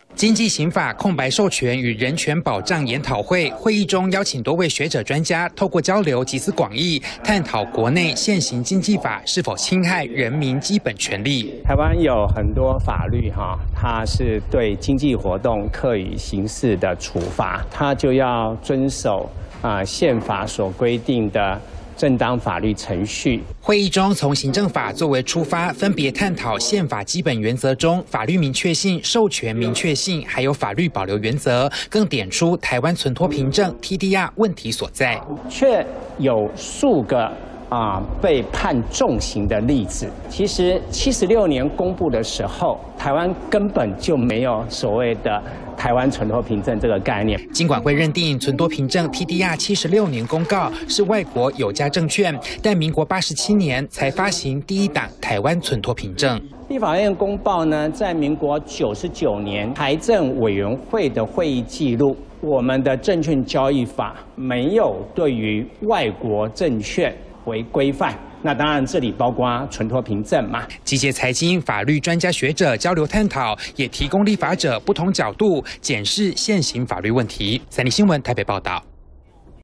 经济刑法空白授权与人权保障研讨会会议中，邀请多位学者专家，透过交流集思广益，探讨国内现行经济法是否侵害人民基本权利。 台湾有很多法律它是对经济活动课以刑事的处罚，它就要遵守宪法所规定的正当法律程序。 会议中，从行政法作为出发，分别探讨宪法基本原则中法律明确性、授权明确性，还有法律保留原则，更点出台湾存托凭证 TDR 问题所在。 却有数个被判重刑的例子。其实76年公布的时候，台湾根本就没有所谓的台湾存托凭证这个概念。 金管会认定存托凭证 TDR 76年公告是外国有价证券，但民国87年才发行第一档台湾存托凭证。 立法院公报呢，在民国99年财政委员会的会议记录，我们的证券交易法没有对于外国证券为规范。那当然，这里包括存托凭证嘛。 集结财经、法律专家学者交流探讨，也提供立法者不同角度检视现行法律问题。三立新闻台北报道。